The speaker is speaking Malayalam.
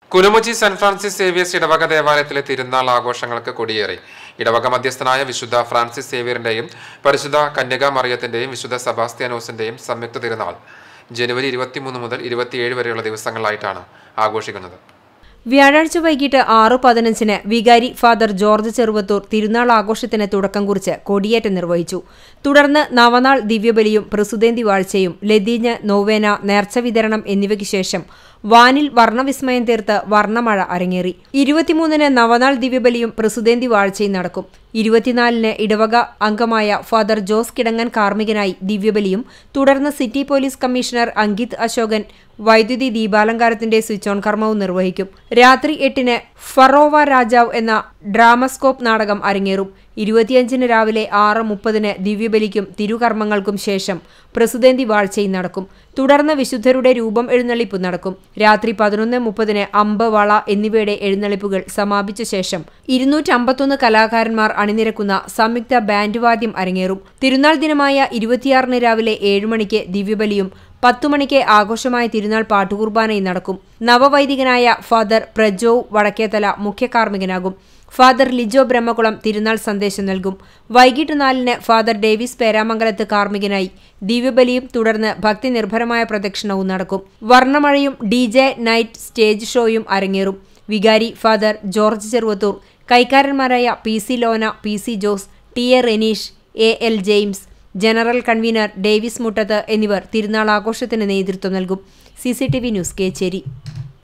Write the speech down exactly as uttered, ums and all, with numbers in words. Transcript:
കുനുമുച്ചി സെന്റ് ഫ്രാൻസിസ് സേവിയേഴ്സ് ഇടവക ദേവാലയത്തിലെ തിരുനാൾ ആഘോഷങ്ങൾക്ക് കൊടിയേറി. ഇടവക മധ്യസ്ഥനായ വിശുദ്ധ ഫ്രാൻസിസ് സേവിയറിന്റെയും പരിശുദ്ധ കന്യകാ മറിയത്തിന്റെയും വിശുദ്ധ സെബാസ്ത്യാനോസിന്റെയും സംയുക്ത തിരുനാൾ ജനുവരി ഇരുപത്തിമൂന്ന് മുതൽ ഇരുപത്തിയേഴ് വരെയുള്ള ദിവസങ്ങളിലായിട്ടാണ് ആഘോഷിക്കുന്നത്. വ്യാഴാഴ്ച വൈകിട്ട് ആറ് പതിനഞ്ചിന് വികാരി ഫാദർ ജോർജ് ചെറുവത്തൂർ തിരുനാൾ ആഘോഷത്തിന് തുടക്കം കുറിച്ച് കൊടിയേറ്റം നിർവഹിച്ചു. തുടർന്ന് നവനാൾ ദിവ്യബലിയും പ്രസുതേന്തി വാഴ്ചയും ലതീഞ്ഞ് നോവേന നേർച്ച വിതരണം എന്നിവയ്ക്ക് ശേഷം വാനിൽ വർണ്ണവിസ്മയം തീർത്ത് വർണ്ണമഴ അരങ്ങേറി. ഇരുപത്തിമൂന്നിന് നവനാൾ ദിവ്യബലിയും പ്രസുതേന്തി വാഴ്ചയും നടക്കും. ഇരുപത്തിനാലിന് ഇടവക അംഗമായ ഫാദർ ജോസ് കിടങ്ങൻ കാർമ്മികനായി ദിവ്യബലിയും തുടർന്ന് city police commissioner Ankit Ashokan വൈദ്യുതി ദീപാലങ്കാരത്തിന്റെ സ്വിച്ച് ഓൺ കർമ്മവും നിർവഹിക്കും. രാത്രി എട്ടിന് ഫറോവ രാജാവ് എന്ന ഡ്രാമസ്കോപ്പ് നാടകം അരങ്ങേറും. ഇരുപത്തിയഞ്ചിന് രാവിലെ ആറ് മുപ്പതിന് ദിവ്യബലിക്കും തിരുകർമ്മങ്ങൾക്കും ശേഷം പ്രസുതേന്തി വാഴ്ചയും നടക്കും. തുടർന്ന് വിശുദ്ധരുടെ രൂപം എഴുന്നള്ളിപ്പ് നടക്കും. രാത്രി പതിനൊന്ന് മുപ്പതിന് അമ്പ്, വള എന്നിവയുടെ എഴുന്നള്ളിപ്പുകൾ സമാപിച്ച ശേഷം ഇരുന്നൂറ്റമ്പത്തൊന്ന് കലാകാരന്മാർ അണിനിരക്കുന്ന സംയുക്ത ബാൻഡ് വാദ്യം അരങ്ങേറും. തിരുനാൾ ദിനമായ ഇരുപത്തിയാറിന് രാവിലെ ഏഴു മണിക്ക് ദിവ്യബലിയും പത്തു മണിക്ക് ആഘോഷമായ തിരുനാൾ പാട്ടുകുർബാനയും നടക്കും. നവവൈദികനായ ഫാദർ പ്രജോ വടക്കേത്തല മുഖ്യ കാർമ്മികനാകും. ഫാദർ ലിജോ ബ്രഹ്മകുളം തിരുനാൾ സന്ദേശം നൽകും. വൈകിട്ട് നാലിന് ഫാദർ ഡേവിസ് പേരാമംഗലത്ത് കാർമ്മികനായി ദിവ്യബലിയും തുടർന്ന് ഭക്തി നിർഭരമായ പ്രദക്ഷിണവും നടക്കും. വർണ്ണമഴയും ഡി ജെ നൈറ്റ് സ്റ്റേജ് ഷോയും അരങ്ങേറും. വികാരി ഫാദർ ജോർജ് ചെറുവത്തൂർ, കൈക്കാരന്മാരായ P C Lona, P C Jose, T A Renish, A L James, general convener Davis Muttath എന്നിവർ തിരുനാൾ ആഘോഷത്തിന് നേതൃത്വം നൽകും. C C T V news Kecheri.